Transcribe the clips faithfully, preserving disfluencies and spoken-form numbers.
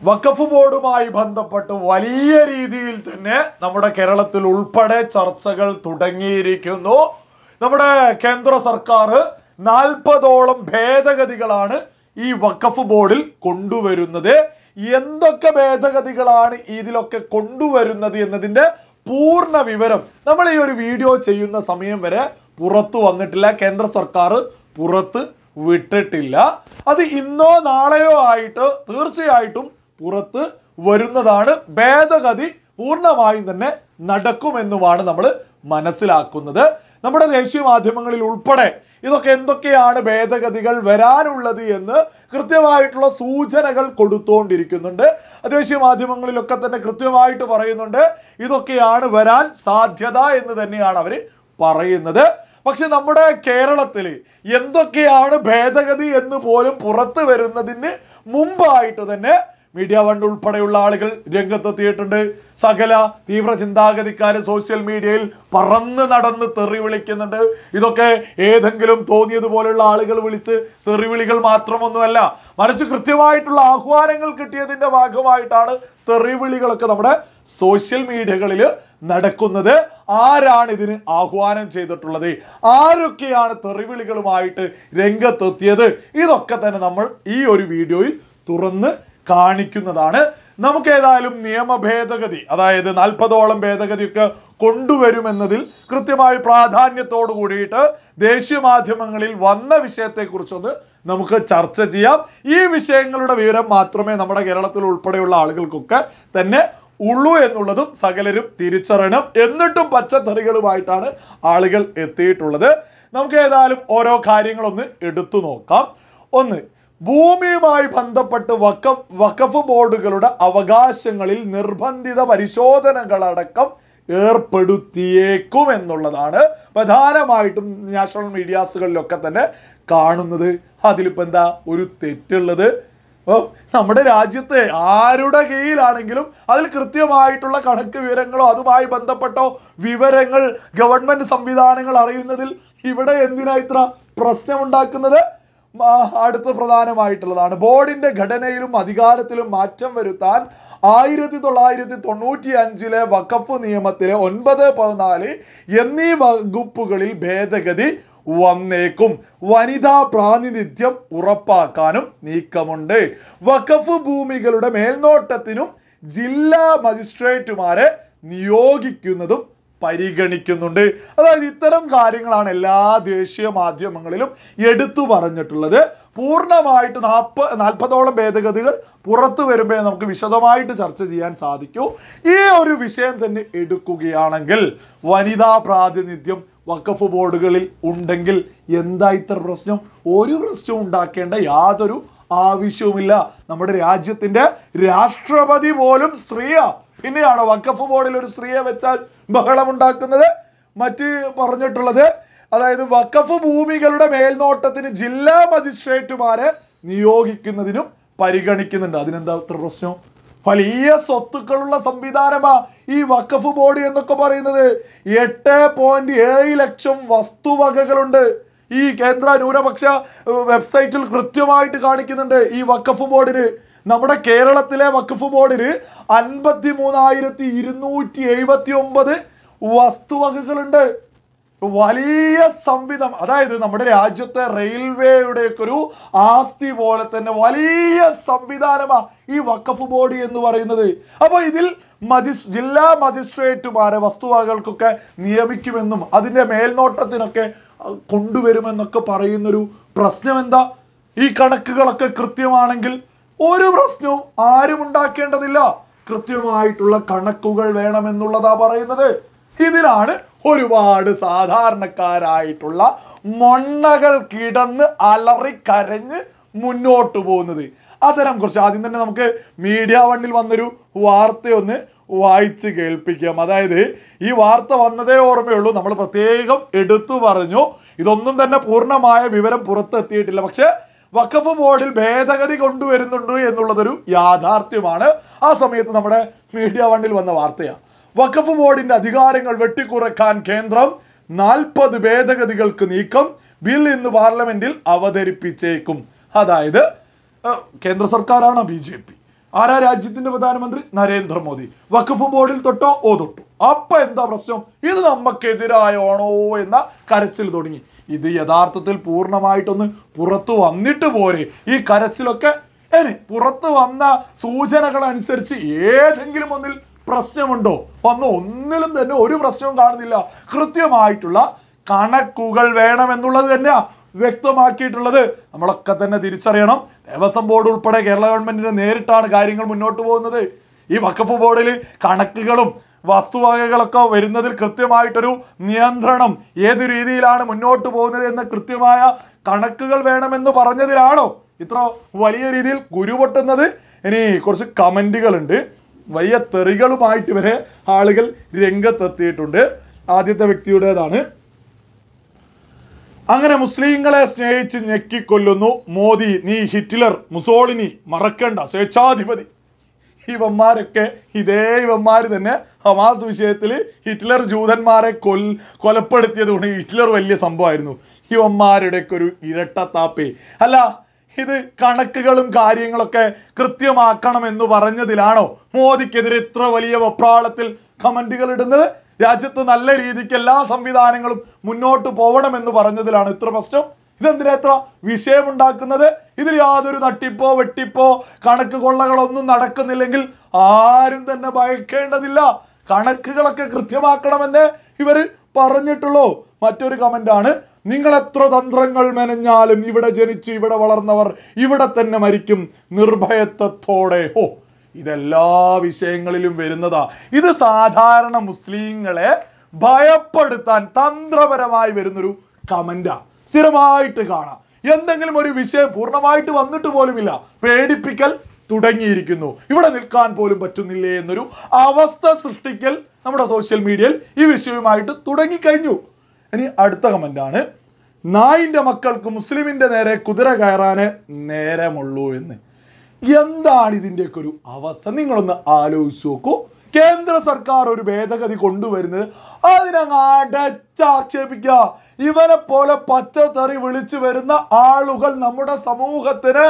വഖഫ് ബോർഡുമായി ബന്ധപ്പെട്ട് വലിയ രീതിയിൽ തന്നെ നമ്മുടെ കേരളത്തിൽ ഉൾപ്പെടെ ചർച്ചകൾ തുടങ്ങിയിരിക്കുന്നു. നമ്മുടെ കേന്ദ്ര സർക്കാർ നാൽപ്പതോളം ഭേദഗതികളാണ് ഈ വഖഫ് ബോർഡിൽ കൊണ്ടുവരുന്നത്. എന്തൊക്കെ ഭേദഗതികളാണ് ഇതിലൊക്കെ കൊണ്ടുവരുന്നത് എന്നതിൻ്റെ പൂർണ്ണ വിവരം നമ്മൾ ഈ ഒരു വീഡിയോ ചെയ്യുന്ന സമയം വരെ പുറത്തു വന്നിട്ടില്ല. കേന്ദ്ര സർക്കാർ പുറത്ത് വിട്ടിട്ടില്ല. അത് ഇന്നോ നാളെയോ ആയിട്ട് തീർച്ചയായിട്ടും പുറത്ത് വരുന്നതാണ്. ഭേദഗതി പൂർണ്ണമായും തന്നെ നടക്കുമെന്നുമാണ് നമ്മൾ മനസ്സിലാക്കുന്നത്. നമ്മുടെ ദേശീയ മാധ്യമങ്ങളിൽ ഉൾപ്പെടെ ഇതൊക്കെ എന്തൊക്കെയാണ് ഭേദഗതികൾ വരാനുള്ളത് എന്ന് കൃത്യമായിട്ടുള്ള സൂചനകൾ കൊടുത്തുകൊണ്ടിരിക്കുന്നുണ്ട്. ദേശീയ മാധ്യമങ്ങളിലൊക്കെ തന്നെ കൃത്യമായിട്ട് പറയുന്നുണ്ട് ഇതൊക്കെയാണ് വരാൻ സാധ്യത എന്ന് തന്നെയാണ് അവർ പറയുന്നത്. പക്ഷെ നമ്മുടെ കേരളത്തിൽ എന്തൊക്കെയാണ് ഭേദഗതി എന്ന് പോലും പുറത്തു വരുന്നതിന് മുമ്പായിട്ട് തന്നെ മീഡിയ വൺ ഉൾപ്പെടെയുള്ള ആളുകൾ രംഗത്തെത്തിയിട്ടുണ്ട്. സകല തീവ്ര ചിന്താഗതിക്കാർ സോഷ്യൽ മീഡിയയിൽ പറന്ന് നടന്ന് തെറി വിളിക്കുന്നുണ്ട്. ഇതൊക്കെ ഏതെങ്കിലും തോന്നിയതുപോലുള്ള ആളുകൾ വിളിച്ച് തെറിവിളികൾ മാത്രമൊന്നുമല്ല, മറിച്ച് കൃത്യമായിട്ടുള്ള ആഹ്വാനങ്ങൾ കിട്ടിയതിൻ്റെ ഭാഗമായിട്ടാണ് തെറിവിളികളൊക്കെ നമ്മുടെ സോഷ്യൽ മീഡിയകളിൽ നടക്കുന്നത്. ആരാണ് ഇതിന് ആഹ്വാനം ചെയ്തിട്ടുള്ളത്, ആരൊക്കെയാണ് തെറിവിളികളുമായിട്ട് രംഗത്തെത്തിയത്, ഇതൊക്കെ തന്നെ നമ്മൾ ഈ ഒരു വീഡിയോയിൽ തുറന്ന് കാണിക്കുന്നതാണ്. നമുക്ക് ഏതായാലും നിയമ ഭേദഗതി, അതായത് നാൽപ്പതോളം ഭേദഗതിയൊക്കെ കൊണ്ടുവരുമെന്നതിൽ കൃത്യമായി പ്രാധാന്യത്തോടു കൂടിയിട്ട് ദേശീയ മാധ്യമങ്ങളിൽ വന്ന വിഷയത്തെക്കുറിച്ചൊന്ന് നമുക്ക് ചർച്ച ചെയ്യാം. ഈ വിഷയങ്ങളുടെ വിവരം മാത്രമേ നമ്മുടെ കേരളത്തിൽ ഉൾപ്പെടെയുള്ള ആളുകൾക്കൊക്കെ തന്നെ ഉള്ളൂ എന്നുള്ളതും സകലരും തിരിച്ചറിയണം. എന്നിട്ടും പച്ചത്തറികളുമായിട്ടാണ് ആളുകൾ എത്തിയിട്ടുള്ളത്. നമുക്ക് ഏതായാലും ഓരോ കാര്യങ്ങളൊന്ന് എടുത്തു നോക്കാം. ഒന്ന്, ഭൂമിയുമായി ബന്ധപ്പെട്ട് വഖഫ് വഖഫ് ബോർഡുകളുടെ അവകാശങ്ങളിൽ നിർബന്ധിത പരിശോധനകളടക്കം ഏർപ്പെടുത്തിയേക്കും എന്നുള്ളതാണ് പ്രധാനമായിട്ടും നാഷണൽ മീഡിയാസുകളിലൊക്കെ തന്നെ കാണുന്നത്. അതിലിപ്പോൾ എന്താ ഒരു തെറ്റുള്ളത്? നമ്മുടെ രാജ്യത്തെ ആരുടെ കീഴിലാണെങ്കിലും അതിൽ കൃത്യമായിട്ടുള്ള കണക്ക് വിവരങ്ങളോ അതുമായി ബന്ധപ്പെട്ടോ വിവരങ്ങൾ ഗവൺമെന്റ് സംവിധാനങ്ങൾ അറിയുന്നതിൽ ഇവിടെ എന്തിനാ ഇത്ര പ്രശ്നമുണ്ടാക്കുന്നത്? അടുത്ത പ്രധാനമായിട്ടുള്ളതാണ് ബോർഡിന്റെ ഘടനയിലും അധികാരത്തിലും മാറ്റം വരുത്താൻ ആയിരത്തി തൊള്ളായിരത്തി തൊണ്ണൂറ്റി അഞ്ചിലെ വഖഫ് നിയമത്തിലെ ഒൻപത് പതിനാല് എന്നീ വകുപ്പുകളിൽ ഭേദഗതി വന്നേക്കും. വനിതാ പ്രാതിനിധ്യം ഉറപ്പാക്കാനും നീക്കമുണ്ട്. വഖഫ് ഭൂമികളുടെ മേൽനോട്ടത്തിനും ജില്ലാ മജിസ്ട്രേറ്റുമാരെ നിയോഗിക്കുന്നതും പരിഗണിക്കുന്നുണ്ട്. അതായത് ഇത്തരം കാര്യങ്ങളാണ് എല്ലാ ദേശീയ മാധ്യമങ്ങളിലും എടുത്തു പറഞ്ഞിട്ടുള്ളത്. പൂർണ്ണമായിട്ട് നാൽപ്പ നാൽപ്പതോളം ഭേദഗതികൾ പുറത്തു വരുമ്പോൾ നമുക്ക് വിശദമായിട്ട് ചർച്ച ചെയ്യാൻ സാധിക്കൂ. ഈ ഒരു വിഷയം തന്നെ എടുക്കുകയാണെങ്കിൽ വനിതാ പ്രാതിനിധ്യം വഖഫ് ബോർഡുകളിൽ ഉണ്ടെങ്കിൽ എന്താ ഇത്ര പ്രശ്നം? ഒരു പ്രശ്നവും ഉണ്ടാക്കേണ്ട യാതൊരു ആവശ്യവുമില്ല. നമ്മുടെ രാജ്യത്തിൻ്റെ രാഷ്ട്രപതി പോലും സ്ത്രീയാ. പിന്നെയാണോ വഖഫ് ബോർഡിൽ ഒരു സ്ത്രീയെ വെച്ചാൽ ബഹളമുണ്ടാക്കുന്നത്? മറ്റ് പറഞ്ഞിട്ടുള്ളത് അതായത് വഖഫ് ഭൂമികളുടെ മേൽനോട്ടത്തിന് ജില്ലാ മജിസ്ട്രേറ്റുമാരെ നിയോഗിക്കുന്നതിനും പരിഗണിക്കുന്നുണ്ട്. അതിനെന്താ ഇത്ര പ്രശ്നം? വലിയ സ്വത്തുക്കളുള്ള സംവിധാനമാ ഈ വഖഫ് ബോർഡ് എന്നൊക്കെ പറയുന്നത്. എട്ട് പോയിന്റ് ഏഴ് ലക്ഷം വസ്തുവകകളുണ്ട്. ഈ കേന്ദ്ര ന്യൂനപക്ഷ വെബ്സൈറ്റിൽ കൃത്യമായിട്ട് കാണിക്കുന്നുണ്ട് ഈ വഖഫ് ബോർഡിന്. നമ്മുടെ കേരളത്തിലെ വഖഫ് ബോർഡിന് അൻപത്തി മൂന്നായിരത്തി ഇരുന്നൂറ്റി എഴുപത്തി ഒമ്പത് വസ്തുവകകളുണ്ട്. വലിയ സംവിധാനം, അതായത് നമ്മുടെ രാജ്യത്തെ റെയിൽവേയുടെയൊക്കെ ഒരു ആസ്തി പോലെ തന്നെ വലിയ സംവിധാനമാണ് ഈ വഖഫ് ബോർഡ് എന്ന് പറയുന്നത്. അപ്പോൾ ഇതിൽ മജിസ് ജില്ലാ മജിസ്ട്രേറ്റുമാരെ വസ്തുവകകൾക്കൊക്കെ നിയമിക്കുമെന്നും അതിൻ്റെ മേൽനോട്ടത്തിനൊക്കെ കൊണ്ടുവരുമെന്നൊക്കെ പറയുന്നൊരു പ്രശ്നം എന്താ? ഈ കണക്കുകളൊക്കെ കൃത്യമാണെങ്കിൽ ഒരു പ്രശ്നവും ആരും ഉണ്ടാക്കേണ്ടതില്ല. കൃത്യമായിട്ടുള്ള കണക്കുകൾ വേണമെന്നുള്ളതാ പറയുന്നത്. ഇതിലാണ് ഒരുപാട് സാധാരണക്കാരായിട്ടുള്ള മൊണ്ണകൾ കിടന്ന് അലറിക്കരഞ്ഞ് മുന്നോട്ട് പോകുന്നത്. അത്തരം കുറിച്ച് ആദ്യം തന്നെ നമുക്ക് മീഡിയ വണ്ണിൽ വന്നൊരു വാർത്തയൊന്ന് വായിച്ച് കേൾപ്പിക്കാം. അതായത് ഈ വാർത്ത വന്നതേ ഓർമ്മയുള്ളൂ, നമ്മൾ പ്രത്യേകം എടുത്തു പറഞ്ഞു. ഇതൊന്നും തന്നെ പൂർണ്ണമായ വിവരം പുറത്തെത്തിയിട്ടില്ല. പക്ഷെ വഖഫ് ബോർഡിൽ ഭേദഗതി കൊണ്ടുവരുന്നുണ്ട് എന്നുള്ളതൊരു യാഥാർത്ഥ്യമാണ്. ആ സമയത്ത് നമ്മുടെ മീഡിയ വണ്ണിൽ വന്ന വാർത്തയാണ്. വഖഫ് ബോർഡിന്റെ അധികാരങ്ങൾ വെട്ടിക്കുറക്കാൻ കേന്ദ്രം നാൽപ്പത് ഭേദഗതികൾക്ക് നീക്കം, ബിൽ ഇന്ന് പാർലമെന്റിൽ അവതരിപ്പിച്ചേക്കും. അതായത് കേന്ദ്ര സർക്കാരാണ് ബി ജെ പി. ആരാ രാജ്യത്തിന്റെ പ്രധാനമന്ത്രി? നരേന്ദ്രമോദി. വഖഫ് ബോർഡിൽ തൊട്ടോ ഓ തൊട്ടു. അപ്പൊ എന്താ പ്രശ്നം? ഇത് നമുക്കെതിരായോണോ എന്ന കരച്ചിൽ തുടങ്ങി. ഇത് യഥാർത്ഥത്തിൽ പൂർണ്ണമായിട്ടൊന്ന് പുറത്തു വന്നിട്ട് പോരെ ഈ കരച്ചിലൊക്കെ. ഇനി പുറത്തു വന്ന സൂചനകൾ അനുസരിച്ച് ഏതെങ്കിലും ഒന്നിൽ പ്രശ്നമുണ്ടോ? വന്ന് ഒന്നിലും തന്നെ ഒരു പ്രശ്നവും കാണുന്നില്ല. കൃത്യമായിട്ടുള്ള കണക്കുകൾ വേണമെന്നുള്ളത് തന്നെയാ വ്യക്തമാക്കിയിട്ടുള്ളത്. നമ്മളൊക്കെ തന്നെ തിരിച്ചറിയണം. ദേവസ്വം ബോർഡ് ഉൾപ്പെടെ കേരള ഗവൺമെന്റിന് നേരിട്ടാണ് കാര്യങ്ങൾ മുന്നോട്ട് പോകുന്നത്. ഈ വഖഫ് ബോർഡിൽ കണക്കുകളും വസ്തുവകകളൊക്കെ വരുന്നതിൽ കൃത്യമായിട്ടൊരു നിയന്ത്രണം, ഏത് രീതിയിലാണ് മുന്നോട്ട് പോകുന്നത് എന്ന കൃത്യമായ കണക്കുകൾ വേണമെന്ന് പറഞ്ഞതിലാണോ ഇത്ര വലിയ രീതിയിൽ കുരുപൊട്ടുന്നത്? ഇനി കുറച്ച് കമന്റുകളുണ്ട്. വലിയ തെറികളുമായിട്ട് വരെ ആളുകൾ രംഗത്തെത്തിയിട്ടുണ്ട്. ആദ്യത്തെ വ്യക്തിയുടേതാണ്. അങ്ങനെ മുസ്ലിങ്ങളെ സ്നേഹിച്ച് ഞെക്കിക്കൊല്ലുന്നു മോദി, നീ ഹിറ്റ്ലർ, മുസോളിനി മറക്കണ്ട, സ്വേച്ഛാധിപതി. ഇവന്മാരൊക്കെ ഇതേ ഇവന്മാർ തന്നെ ഹമാസ് വിഷയത്തിൽ ഹിറ്റ്ലർ ജൂതന്മാരെ കൊൽ കൊലപ്പെടുത്തിയത് കൊണ്ട് ഹിറ്റ്ലർ വലിയ സംഭവമായിരുന്നു. ഇവന്മാരുടെയൊക്കെ ഒരു ഇരട്ടത്താപ്പേ. അല്ല, ഇത് കണക്കുകളും കാര്യങ്ങളൊക്കെ കൃത്യമാക്കണം എന്ന് പറഞ്ഞതിലാണോ മോദിക്കെതിരെ ഇത്ര വലിയ വെപ്രാളത്തിൽ കമന്റുകൾ ഇടുന്നത്? രാജ്യത്ത് നല്ല രീതിക്ക് എല്ലാ സംവിധാനങ്ങളും മുന്നോട്ട് പോകണമെന്ന് പറഞ്ഞതിലാണ് ഇത്ര പ്രശ്നം. ഇതെന്തിനാ എത്ര വിഷയമുണ്ടാക്കുന്നത്? ഇതിൽ യാതൊരു തട്ടിപ്പോ വെട്ടിപ്പോ കണക്ക് കൊള്ളകളൊന്നും നടക്കുന്നില്ലെങ്കിൽ ആരും തന്നെ ഭയക്കേണ്ടതില്ല. കണക്കുകളൊക്കെ കൃത്യമാക്കണമെന്ന് ഇവര് പറഞ്ഞിട്ടുള്ളൂ. മറ്റൊരു കമന്റാണ്, നിങ്ങൾ എത്ര തന്ത്രങ്ങൾ മെനഞ്ഞാലും ഇവിടെ ജനിച്ച് ഇവിടെ വളർന്നവർ ഇവിടെ തന്നെ മരിക്കും നിർഭയത്വത്തോടെ. ഓ, ഇതെല്ലാ വിഷയങ്ങളിലും വരുന്നതാ. ഇത് സാധാരണ മുസ്ലിങ്ങളെ ഭയപ്പെടുത്താൻ തന്ത്രപരമായി വരുന്നൊരു കമന്റാ. സ്ഥിരമായിട്ട് കാണാം. എന്തെങ്കിലും ഒരു വിഷയം പൂർണ്ണമായിട്ട് വന്നിട്ട് പോലുമില്ല, പേടിപ്പിക്കൽ തുടങ്ങിയിരിക്കുന്നു. ഇവിടെ നിൽക്കാൻ പോലും പറ്റുന്നില്ലേ എന്നൊരു അവസ്ഥ സൃഷ്ടിക്കൽ നമ്മുടെ സോഷ്യൽ മീഡിയയിൽ ഈ വിഷയവുമായിട്ട് തുടങ്ങിക്കഴിഞ്ഞു. ഇനി അടുത്ത കമന്റാണ്, നായിന്റെ മക്കൾക്ക് മുസ്ലിമിന്റെ നേരെ കുതിര കയറാനേ നേരമുള്ളൂ എന്ന്. എന്താണ് ഇതിൻ്റെയൊക്കെ ഒരു അവസ്ഥ? നിങ്ങളൊന്ന് ആലോചിച്ച് നോക്കൂ. കേന്ദ്ര സർക്കാർ ഒരു ഭേദഗതി കൊണ്ടുവരുന്നത് അതിനങ്ങ് അടച്ചാക്ഷേപിക്കുക. ഇവനെ പോലെ പച്ചത്തറി വിളിച്ചു വരുന്ന ആളുകൾ നമ്മുടെ സമൂഹത്തിന്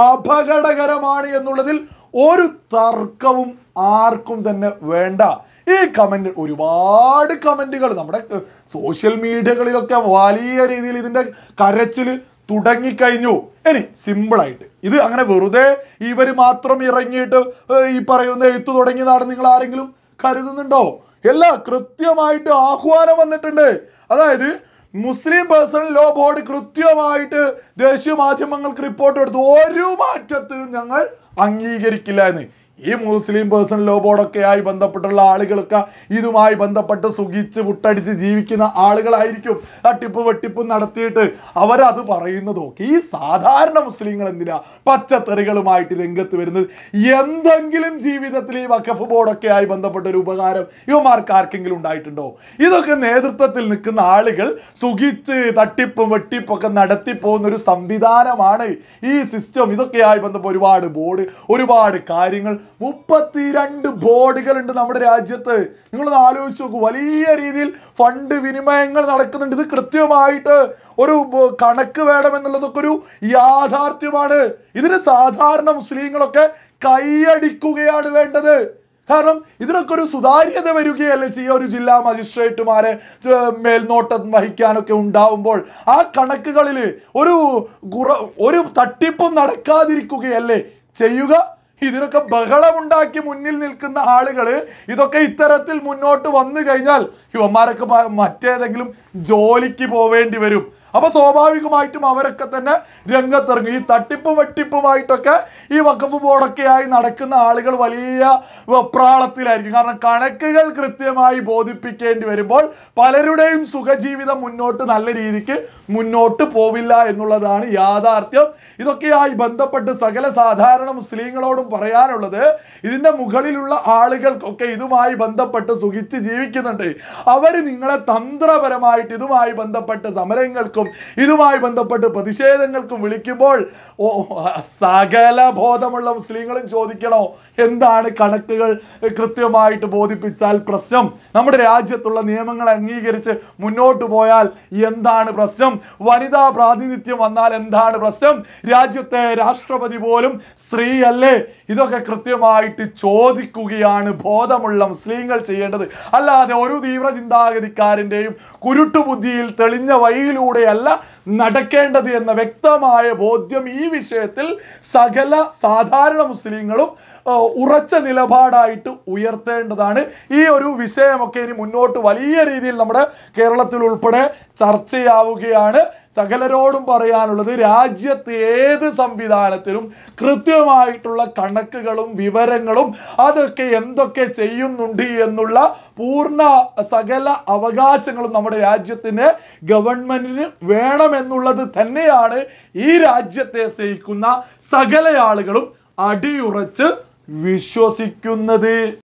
അപകടകരമാണ് എന്നുള്ളതിൽ ഒരു തർക്കവും ആർക്കും തന്നെ വേണ്ട. ഈ കമന്റ്, ഒരുപാട് കമന്റുകൾ നമ്മുടെ സോഷ്യൽ മീഡിയകളിലൊക്കെ വലിയ രീതിയിൽ ഇതിന്റെ കരച്ചിൽ തുടങ്ങിക്കഴിഞ്ഞു. ഇനി സിമ്പിളായിട്ട് ഇത് അങ്ങനെ വെറുതെ ഇവർ മാത്രം ഇറങ്ങിയിട്ട് ഈ പറയുന്ന എഴുത്തു തുടങ്ങിയതാണ് നിങ്ങൾ ആരെങ്കിലും കരുതുന്നുണ്ടോ? എല്ലാ കൃത്യമായിട്ട് ആഹ്വാനം വന്നിട്ടുണ്ട്. അതായത് മുസ്ലിം പേഴ്സണൽ ലോ ബോർഡ് കൃത്യമായിട്ട് ദേശീയ മാധ്യമങ്ങൾക്ക് റിപ്പോർട്ട് എടുത്തു, ഒരു മാറ്റത്തിനും ഞങ്ങൾ അംഗീകരിക്കില്ല എന്ന്. ഈ മുസ്ലിം പേഴ്സണൽ ലോ ബോർഡൊക്കെ ആയി ബന്ധപ്പെട്ടുള്ള ആളുകളൊക്കെ ഇതുമായി ബന്ധപ്പെട്ട് സുഖിച്ച് മുട്ടടിച്ച് ജീവിക്കുന്ന ആളുകളായിരിക്കും. തട്ടിപ്പ് വെട്ടിപ്പ് നടത്തിയിട്ട് അവരത് പറയുന്നതൊക്കെ. ഈ സാധാരണ മുസ്ലിങ്ങൾ എന്തിനാ പച്ചത്തെറികളുമായിട്ട് രംഗത്ത് വരുന്നത്? എന്തെങ്കിലും ജീവിതത്തിൽ ഈ വഖഫ് ബോർഡൊക്കെ ആയി ബന്ധപ്പെട്ട ഒരു ഉപകാരം ഇവന്മാർക്ക് ആർക്കെങ്കിലും ഉണ്ടായിട്ടുണ്ടോ? ഇതൊക്കെ നേതൃത്വത്തിൽ നിൽക്കുന്ന ആളുകൾ സുഖിച്ച് തട്ടിപ്പും വെട്ടിപ്പൊക്കെ നടത്തി പോകുന്ന ഒരു സംവിധാനമാണ് ഈ സിസ്റ്റം. ഇതൊക്കെയായി ബന്ധപ്പെട്ട് ഒരുപാട് ബോർഡ്, ഒരുപാട് കാര്യങ്ങൾ, മുപ്പത്തിരണ്ട് ബോർഡുകളുണ്ട് നമ്മുടെ രാജ്യത്ത്. നിങ്ങളൊന്ന് ആലോചിച്ച് നോക്കൂ. വലിയ രീതിയിൽ ഫണ്ട് വിനിമയങ്ങൾ നടക്കുന്നുണ്ട്. ഇത് കൃത്യമായിട്ട് ഒരു കണക്ക് വേണമെന്നുള്ളതൊക്കെ ഒരു യാഥാർത്ഥ്യമാണ്. ഇതിന് സാധാരണ മുസ്ലിങ്ങളൊക്കെ കൈയടിക്കുകയാണ് വേണ്ടത്. കാരണം ഇതിനൊക്കെ ഒരു സുതാര്യത വരികയല്ലേ ചെയ്യുക. ഒരു ജില്ലാ മജിസ്ട്രേറ്റുമാരെ മേൽനോട്ടം വഹിക്കാനൊക്കെ ഉണ്ടാവുമ്പോൾ ആ കണക്കുകളിൽ ഒരു ഒരു തട്ടിപ്പും നടക്കാതിരിക്കുകയല്ലേ ചെയ്യുക. ഇതിനൊക്കെ ബഹളമുണ്ടാക്കി മുന്നിൽ നിൽക്കുന്ന ആളുകൾ ഇതൊക്കെ ഇത്തരത്തിൽ മുന്നോട്ട് വന്നു കഴിഞ്ഞാൽ ഇവന്മാരൊക്കെ മറ്റേതെങ്കിലും ജോലിക്ക് പോവേണ്ടി വരും. അപ്പൊ സ്വാഭാവികമായിട്ടും അവരൊക്കെ തന്നെ രംഗത്തിറങ്ങും. ഈ തട്ടിപ്പും വെട്ടിപ്പുമായിട്ടൊക്കെ ഈ വഖഫ് ബോർഡൊക്കെ ആയി നടക്കുന്ന ആളുകൾ വലിയ വെപ്രാളത്തിലായിരിക്കും. കാരണം കണക്കുകൾ കൃത്യമായി ബോധിപ്പിക്കേണ്ടി വരുമ്പോൾ പലരുടെയും സുഖജീവിതം മുന്നോട്ട് നല്ല രീതിക്ക് മുന്നോട്ട് പോവില്ല എന്നുള്ളതാണ് യാഥാർത്ഥ്യം. ഇതൊക്കെയായി ബന്ധപ്പെട്ട് സകല സാധാരണ മുസ്ലിങ്ങളോടും പറയാനുള്ളത്, ഇതിന്റെ മുകളിലുള്ള ആളുകൾക്കൊക്കെ ഇതുമായി ബന്ധപ്പെട്ട് സുഖിച്ച് ജീവിക്കുന്നുണ്ട്. അവർ നിങ്ങളെ തന്ത്രപരമായിട്ട് ഇതുമായി ബന്ധപ്പെട്ട് സമരങ്ങൾക്കും സമരങ്ങൾക്കും ഇതുമായി ബന്ധപ്പെട്ട് പ്രതിഷേധങ്ങൾക്കും വിളിക്കുമ്പോൾ ഓ സകല ബോധമുള്ള മുസ്ലിങ്ങളും ചോദിക്കണോ എന്താണ് കണക്കുകൾ കൃത്യമായിട്ട് ബോധിപ്പിച്ചാൽ പ്രശ്നം? നമ്മുടെ രാജ്യത്തുള്ള നിയമങ്ങൾ അംഗീകരിച്ച് മുന്നോട്ട് പോയാൽ എന്താണ് പ്രശ്നം? വനിതാ പ്രാതിനിധ്യം വന്നാൽ എന്താണ് പ്രശ്നം? രാജ്യത്തെ രാഷ്ട്രപതി പോലും സ്ത്രീയല്ലേ? ഇതൊക്കെ കൃത്യമായിട്ട് ചോദിക്കുകയാണ് ബോധമുള്ള മുസ്ലിങ്ങൾ ചെയ്യേണ്ടത്. അല്ലാതെ ഒരു തീവ്ര ചിന്താഗതിക്കാരൻ്റെയും കുരുട്ടുബുദ്ധിയിൽ തെളിഞ്ഞ വഴിയിലൂടെയല്ല നടക്കേണ്ടത് എന്ന വ്യക്തമായ ബോധ്യം ഈ വിഷയത്തിൽ സകല സാധാരണ മുസ്ലിങ്ങളും ഉറച്ച നിലപാടായിട്ട് ഉയർത്തേണ്ടതാണ്. ഈ ഒരു വിഷയമൊക്കെ ഇനി മുന്നോട്ട് വലിയ രീതിയിൽ നമ്മുടെ കേരളത്തിൽ ഉൾപ്പെടെ ചർച്ചയാവുകയാണ്. സകലരോടും പറയാനുള്ളത്, രാജ്യത്ത് ഏത് സംവിധാനത്തിലും കൃത്യമായിട്ടുള്ള കണക്കുകളും വിവരങ്ങളും അതൊക്കെ എന്തൊക്കെ ചെയ്യുന്നുണ്ട് എന്നുള്ള പൂർണ്ണ സകല അവകാശങ്ങളും നമ്മുടെ രാജ്യത്തിന് ഗവൺമെന്റിന് വേണമെന്നുള്ളത് തന്നെയാണ് ഈ രാജ്യത്തെ സ്നേഹിക്കുന്ന സകല ആളുകളും അടിയുറച്ച് വിശ്വസിക്കുന്നത്.